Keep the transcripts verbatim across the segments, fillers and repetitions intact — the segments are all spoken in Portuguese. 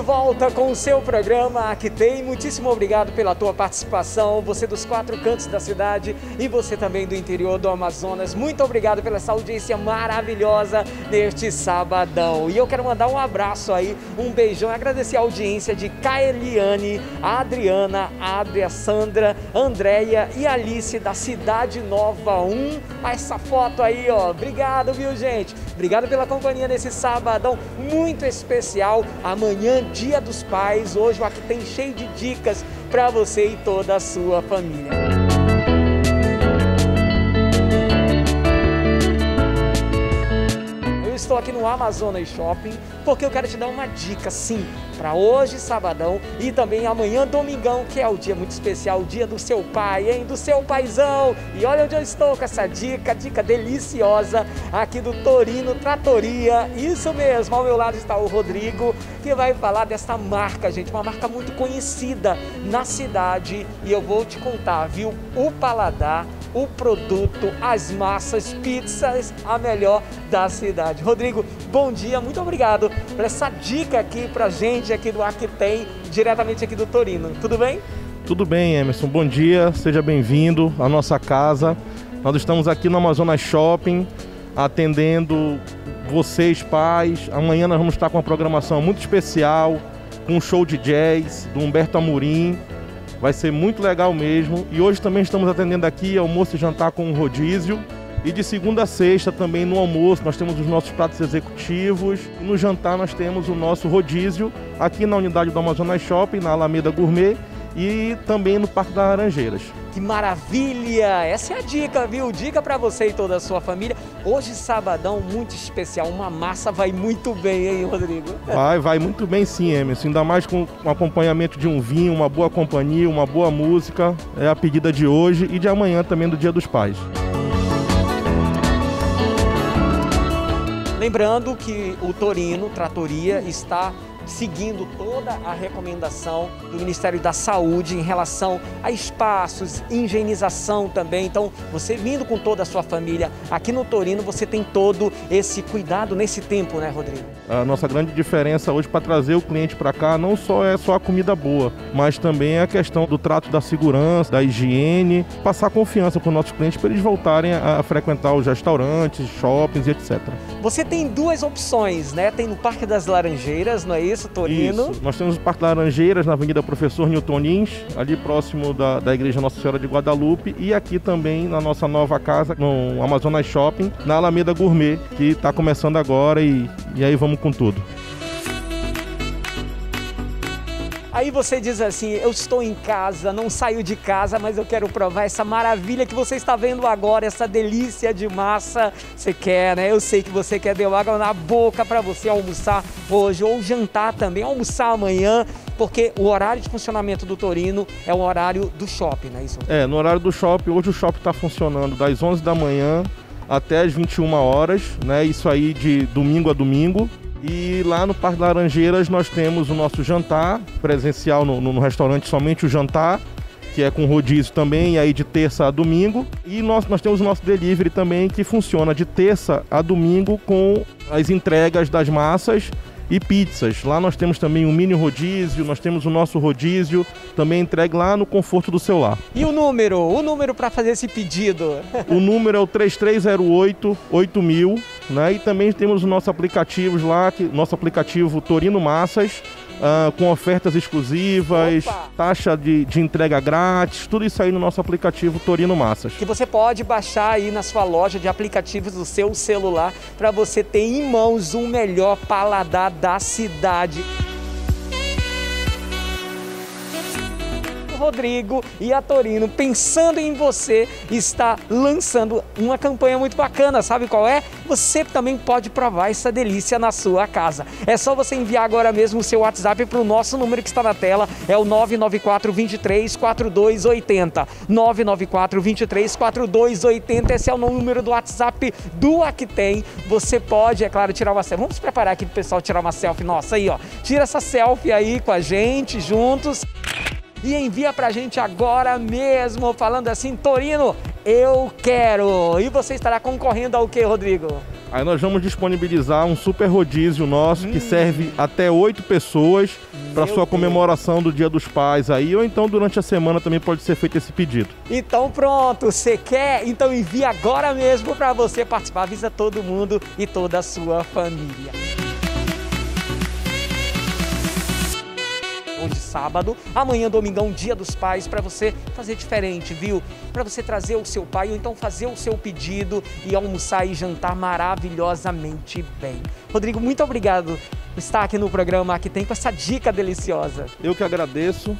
volta com o seu programa Aqui Tem. Muitíssimo obrigado pela tua participação, você dos quatro cantos da cidade e você também do interior do Amazonas. Muito obrigado pela essa audiência maravilhosa neste sabadão. E eu quero mandar um abraço aí, um beijão e agradecer a audiência de Kaeliane, a Adriana, a Adria, Sandra, Andréia e Alice da Cidade Nova um. Essa foto aí, ó. Obrigado, viu, gente? Obrigado pela companhia nesse sabadão muito especial. Amanhã, Dia dos Pais. Hoje o Aqui Tem cheio de dicas para você e toda a sua família. Estou aqui no Amazonas Shopping porque eu quero te dar uma dica, sim, para hoje, sabadão, e também amanhã, domingão, que é o dia muito especial, o dia do seu pai, hein? Do seu paizão. E olha onde eu estou com essa dica, dica deliciosa aqui do Torino Trattoria. Isso mesmo, ao meu lado está o Rodrigo, que vai falar dessa marca, gente, uma marca muito conhecida na cidade. E eu vou te contar, viu? O paladar, o produto, as massas, pizzas, a melhor da cidade. Rodrigo, bom dia, muito obrigado por essa dica aqui pra gente aqui do Aqui Tem, diretamente aqui do Torino. Tudo bem? Tudo bem, Emerson. Bom dia, seja bem-vindo à nossa casa. Nós estamos aqui no Amazonas Shopping, atendendo vocês, pais. Amanhã nós vamos estar com uma programação muito especial, com um show de jazz do Humberto Amorim. Vai ser muito legal mesmo. E hoje também estamos atendendo aqui almoço e jantar com um rodízio. E de segunda a sexta também no almoço nós temos os nossos pratos executivos. E no jantar nós temos o nosso rodízio aqui na unidade do Amazonas Shopping, na Alameda Gourmet e também no Parque das Laranjeiras. Que maravilha! Essa é a dica, viu? Dica para você e toda a sua família. Hoje, sabadão, muito especial. Uma massa vai muito bem, hein, Rodrigo? Vai, vai muito bem sim, Emerson. Ainda mais com o acompanhamento de um vinho, uma boa companhia, uma boa música. É a pedida de hoje e de amanhã também do Dia dos Pais. Lembrando que o Torino Trattoria está seguindo toda a recomendação do Ministério da Saúde em relação a espaços, higienização também. Então, você vindo com toda a sua família aqui no Torino, você tem todo esse cuidado nesse tempo, né, Rodrigo? A nossa grande diferença hoje para trazer o cliente para cá não só é só a comida boa, mas também a questão do trato da segurança, da higiene, passar confiança para os nossos clientes para eles voltarem a frequentar os restaurantes, shoppings e etcétera. Você tem duas opções, né? Tem no Parque das Laranjeiras, não é isso? Torino. Isso. Nós temos o Parque Laranjeiras na Avenida Professor Newton Lins, ali próximo da, da Igreja Nossa Senhora de Guadalupe, e aqui também na nossa nova casa, no Amazonas Shopping, na Alameda Gourmet, que está começando agora e, e aí vamos com tudo. Aí você diz assim, eu estou em casa, não saio de casa, mas eu quero provar essa maravilha que você está vendo agora, essa delícia de massa. Você quer, né? Eu sei que você quer, deu água na boca para você almoçar hoje ou jantar também, almoçar amanhã, porque o horário de funcionamento do Torino é o horário do shopping, não é isso? É, no horário do shopping, hoje o shopping está funcionando das onze da manhã até as vinte e uma horas, né? Isso aí de domingo a domingo. E lá no Parque Laranjeiras nós temos o nosso jantar presencial no, no, no restaurante, somente o jantar, que é com rodízio também, e aí de terça a domingo. E nós, nós temos o nosso delivery também, que funciona de terça a domingo com as entregas das massas e pizzas. Lá nós temos também um mini rodízio, nós temos o nosso rodízio, também entregue lá no conforto do seu lar. E o número? O número para fazer esse pedido? O número é o três três zero oito, oito mil, né? E também temos os nossos aplicativos lá, que, nosso aplicativo Torino Massas, Uh, com ofertas exclusivas, Opa! taxa de, de entrega grátis, tudo isso aí no nosso aplicativo Torino Massas. Que você pode baixar aí na sua loja de aplicativos do seu celular para você ter em mãos o melhor paladar da cidade. Rodrigo e a Torino, pensando em você, está lançando uma campanha muito bacana, sabe qual é? Você também pode provar essa delícia na sua casa. É só você enviar agora mesmo o seu WhatsApp para o nosso número que está na tela, é o nove nove quatro, dois três, quatro dois oito zero. nove nove quatro, dois três, quatro dois oito zero, esse é o número do WhatsApp do Aqui Tem. Você pode, é claro, tirar uma selfie. Vamos preparar aqui para o pessoal tirar uma selfie nossa aí, ó. Tira essa selfie aí com a gente, juntos. E envia pra gente agora mesmo, falando assim, Torino, eu quero. E você estará concorrendo ao que, Rodrigo? Aí nós vamos disponibilizar um super rodízio nosso hum. que serve até oito pessoas. para sua Deus. comemoração do Dia dos Pais aí, ou então durante a semana também pode ser feito esse pedido. Então pronto, você quer? Então envie agora mesmo para você participar. Avisa todo mundo e toda a sua família. De sábado, amanhã domingão, Dia dos Pais, para você fazer diferente, viu? Para você trazer o seu pai ou então fazer o seu pedido e almoçar e jantar maravilhosamente bem. Rodrigo, muito obrigado por estar aqui no programa Aqui Tem com essa dica deliciosa. Eu que agradeço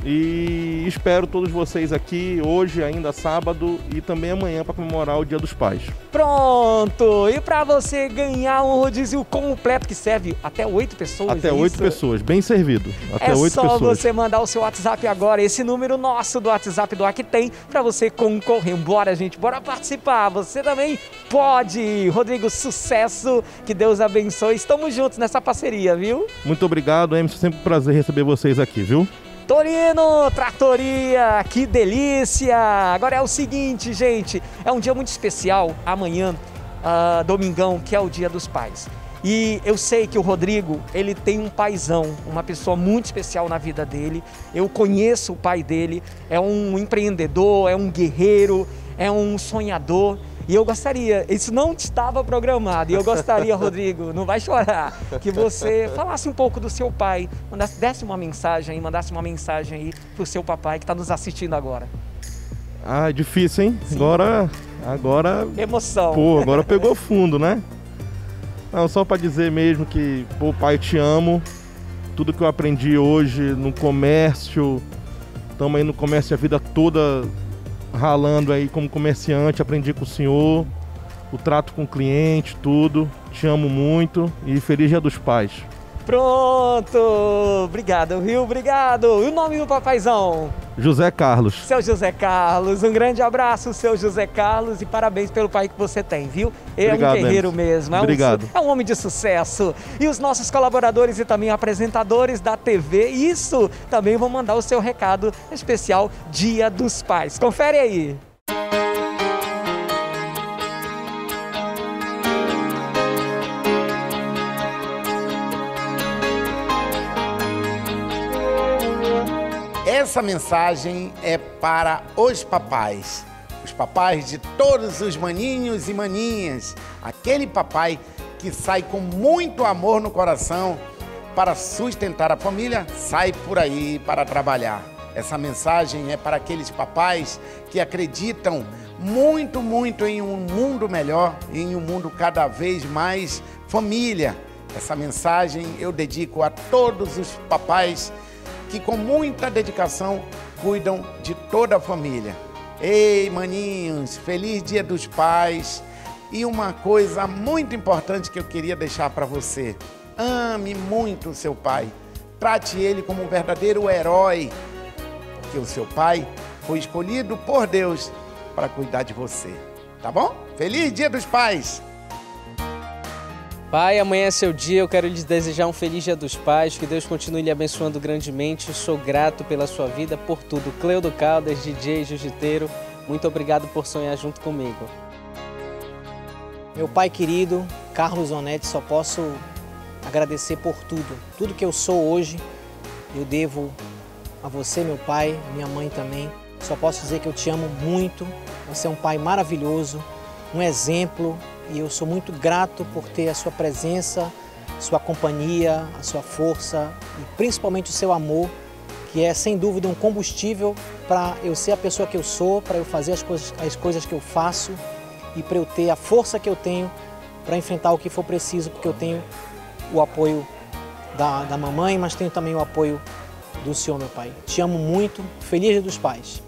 e espero todos vocês aqui hoje, ainda sábado, e também amanhã para comemorar o Dia dos Pais. Pronto! E para você ganhar um rodízio completo que serve até oito pessoas. Até oito pessoas, bem servido. Até oito pessoas. É só pessoas. você mandar o seu WhatsApp agora, esse número nosso do WhatsApp do Aqui Tem, para você concorrer. Bora, gente, bora participar. Você também pode. Rodrigo, sucesso, que Deus abençoe. Estamos juntos nessa parceria, viu? Muito obrigado, Emerson. Sempre um prazer receber vocês aqui, viu? Torino, Tratoria, que delícia! Agora é o seguinte, gente, é um dia muito especial, amanhã, uh, domingão, que é o Dia dos Pais. E eu sei que o Rodrigo, ele tem um paizão, uma pessoa muito especial na vida dele. Eu conheço o pai dele, é um empreendedor, é um guerreiro, é um sonhador. E eu gostaria, isso não estava programado, e eu gostaria, Rodrigo, não vai chorar, que você falasse um pouco do seu pai, mandasse, desse uma mensagem aí, mandasse uma mensagem aí pro seu papai que está nos assistindo agora. Ah, é difícil, hein? Sim. Agora, agora... Emoção. Pô, agora pegou fundo, né? Não, só para dizer mesmo que, pô, pai, te amo. Tudo que eu aprendi hoje no comércio, estamos aí no comércio a vida toda ralando aí como comerciante, aprendi com o senhor, o trato com o cliente, tudo. Te amo muito e feliz Dia dos Pais. Pronto! Obrigado, viu? Obrigado! E o nome do papaizão? José Carlos. Seu José Carlos, um grande abraço, seu José Carlos, e parabéns pelo pai que você tem, viu? É Obrigado, um guerreiro Emerson. mesmo, é Obrigado. Um, é um homem de sucesso. E os nossos colaboradores e também apresentadores da T V, isso também vão mandar o seu recado especial Dia dos Pais. Confere aí. Essa mensagem é para os papais, os papais de todos os maninhos e maninhas, aquele papai que sai com muito amor no coração para sustentar a família, sai por aí para trabalhar. Essa mensagem é para aqueles papais que acreditam muito, muito em um mundo melhor, em um mundo cada vez mais família. Essa mensagem eu dedico a todos os papais que com muita dedicação cuidam de toda a família. Ei, maninhos, feliz Dia dos Pais. E uma coisa muito importante que eu queria deixar para você: ame muito o seu pai. Trate ele como um verdadeiro herói, porque o seu pai foi escolhido por Deus para cuidar de você. Tá bom? Feliz Dia dos Pais! Pai, amanhã é seu dia, eu quero lhes desejar um feliz Dia dos Pais, que Deus continue lhe abençoando grandemente, sou grato pela sua vida, por tudo. Cleudo Caldas, D J, jiu-jiteiro, muito obrigado por sonhar junto comigo. Meu pai querido, Carlos Onetti, só posso agradecer por tudo. Tudo que eu sou hoje, eu devo a você, meu pai, minha mãe também. Só posso dizer que eu te amo muito, você é um pai maravilhoso, um exemplo, e eu sou muito grato por ter a sua presença, sua companhia, a sua força e principalmente o seu amor, que é sem dúvida um combustível para eu ser a pessoa que eu sou, para eu fazer as coisas, as coisas que eu faço e para eu ter a força que eu tenho para enfrentar o que for preciso, porque eu tenho o apoio da, da mamãe, mas tenho também o apoio do senhor, meu pai. Te amo muito, feliz Dia dos Pais.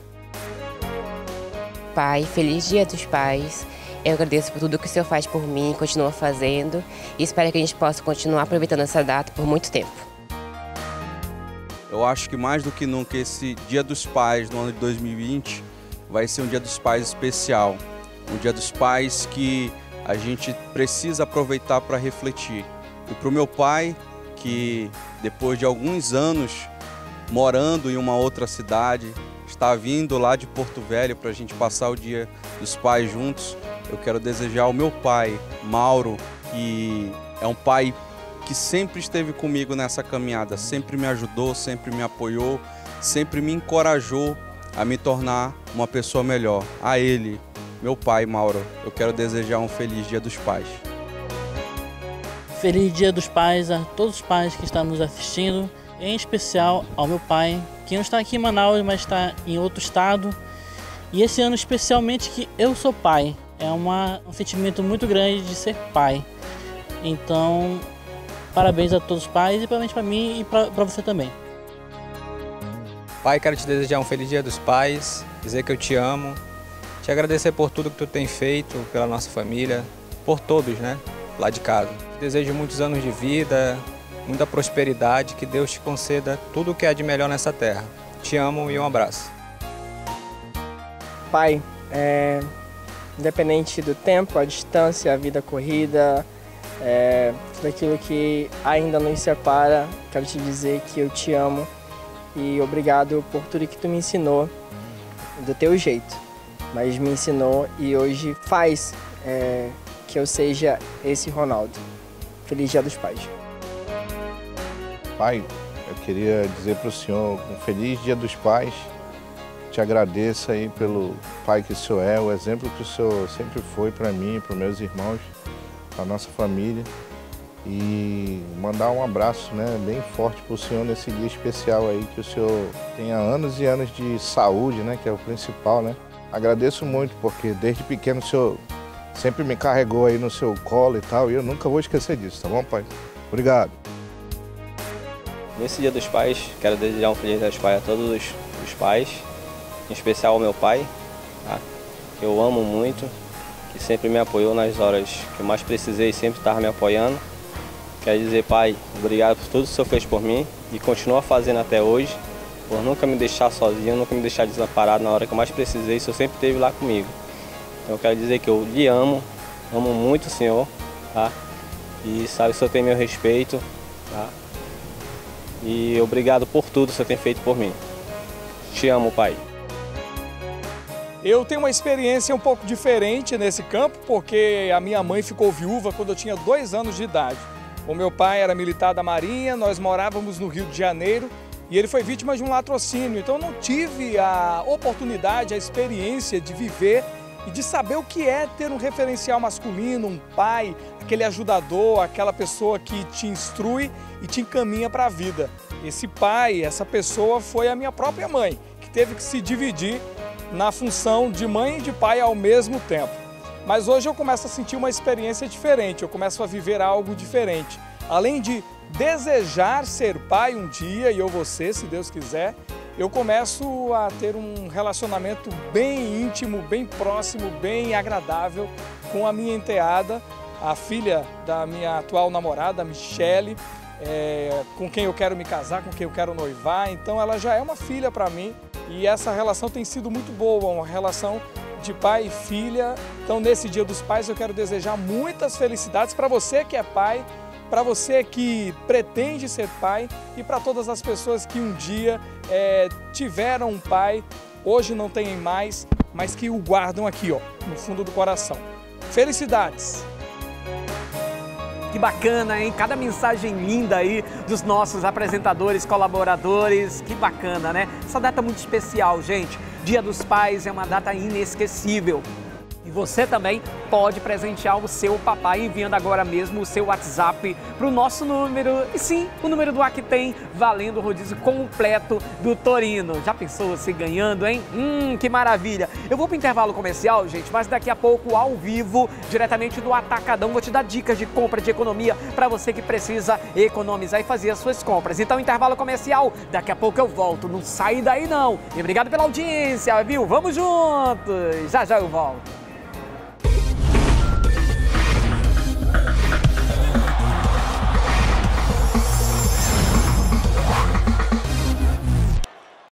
Pai, feliz Dia dos Pais. Eu agradeço por tudo que o senhor faz por mim e continua fazendo e espero que a gente possa continuar aproveitando essa data por muito tempo. Eu acho que mais do que nunca esse Dia dos Pais no ano de dois mil e vinte vai ser um Dia dos Pais especial. Um Dia dos Pais que a gente precisa aproveitar para refletir. E para o meu pai, que depois de alguns anos morando em uma outra cidade, está vindo lá de Porto Velho para a gente passar o Dia dos Pais juntos, eu quero desejar ao meu pai, Mauro, que é um pai que sempre esteve comigo nessa caminhada, sempre me ajudou, sempre me apoiou, sempre me encorajou a me tornar uma pessoa melhor. A ele, meu pai, Mauro, eu quero desejar um feliz Dia dos Pais. Feliz Dia dos Pais a todos os pais que estão nos assistindo, em especial ao meu pai, que não está aqui em Manaus, mas está em outro estado. E esse ano especialmente que eu sou pai, é uma, um sentimento muito grande de ser pai. Então, parabéns a todos os pais e principalmente para mim e para você também. Pai, quero te desejar um feliz Dia dos Pais, dizer que eu te amo, te agradecer por tudo que tu tem feito pela nossa família, por todos, né, lá de casa. Te desejo muitos anos de vida, muita prosperidade, que Deus te conceda tudo o que há de melhor nessa terra. Te amo e um abraço. Pai, é, independente do tempo, a distância, a vida corrida, é, tudo aquilo que ainda nos separa, quero te dizer que eu te amo e obrigado por tudo que tu me ensinou do teu jeito, mas me ensinou e hoje faz é, que eu seja esse Ronaldo. Feliz Dia dos Pais. Pai, eu queria dizer para o senhor um feliz Dia dos Pais. Te agradeço aí pelo pai que o senhor é, o exemplo que o senhor sempre foi para mim, para os meus irmãos, para a nossa família. E mandar um abraço, né, bem forte para o senhor nesse dia especial aí, que o senhor tenha anos e anos de saúde, né, que é o principal, né. Agradeço muito, porque desde pequeno o senhor sempre me carregou aí no seu colo e tal, e eu nunca vou esquecer disso, tá bom, pai? Obrigado. Nesse Dia dos Pais, quero desejar um feliz Dia dos Pais a todos os, os pais, em especial ao meu pai, tá? Que eu amo muito, que sempre me apoiou nas horas que eu mais precisei e sempre estava me apoiando. Quero dizer, pai, obrigado por tudo que o senhor fez por mim e continua fazendo até hoje, por nunca me deixar sozinho, nunca me deixar desamparado na hora que eu mais precisei, o senhor sempre esteve lá comigo. Então eu quero dizer que eu lhe amo, amo muito o senhor, tá? E sabe que o senhor tem meu respeito, tá? E obrigado por tudo que o senhor tem feito por mim. Te amo, pai. Eu tenho uma experiência um pouco diferente nesse campo, porque a minha mãe ficou viúva quando eu tinha dois anos de idade. O meu pai era militar da Marinha, nós morávamos no Rio de Janeiro e ele foi vítima de um latrocínio. Então eu não tive a oportunidade, a experiência de viver e de saber o que é ter um referencial masculino, um pai, aquele ajudador, aquela pessoa que te instrui e te encaminha para a vida. Esse pai, essa pessoa foi a minha própria mãe, que teve que se dividir na função de mãe e de pai ao mesmo tempo. Mas hoje eu começo a sentir uma experiência diferente, eu começo a viver algo diferente. Além de desejar ser pai um dia, e eu vou ser, se Deus quiser, eu começo a ter um relacionamento bem íntimo, bem próximo, bem agradável com a minha enteada, a filha da minha atual namorada, a Michele, é, com quem eu quero me casar, com quem eu quero noivar. Então ela já é uma filha para mim e essa relação tem sido muito boa, uma relação de pai e filha. Então nesse Dia dos Pais eu quero desejar muitas felicidades para você que é pai, para você que pretende ser pai e para todas as pessoas que um dia é, tiveram um pai, hoje não têm mais, mas que o guardam aqui, ó, no fundo do coração. Felicidades! Que bacana, hein? Cada mensagem linda aí dos nossos apresentadores, colaboradores. Que bacana, né? Essa data muito especial, gente. Dia dos Pais é uma data inesquecível. E você também pode presentear o seu papai enviando agora mesmo o seu WhatsApp para o nosso número. E sim, o número do Aqui valendo o rodízio completo do Torino. Já pensou você ganhando, hein? Hum, que maravilha! Eu vou para o intervalo comercial, gente, mas daqui a pouco, ao vivo, diretamente do Atacadão, vou te dar dicas de compra, de economia, para você que precisa economizar e fazer as suas compras. Então, intervalo comercial, daqui a pouco eu volto. Não sai daí, não. E obrigado pela audiência, viu? Vamos juntos! Já já eu volto.